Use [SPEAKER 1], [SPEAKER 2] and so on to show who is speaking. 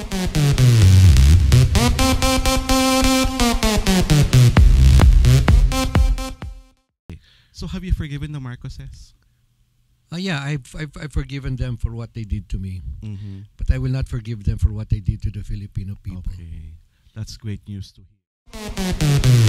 [SPEAKER 1] So have you forgiven the Marcoses?
[SPEAKER 2] Yeah, I've forgiven them for what they did to me.
[SPEAKER 1] Mm-hmm.
[SPEAKER 2] But I will not forgive them for what they did to the Filipino people.
[SPEAKER 1] Okay. That's great news to hear.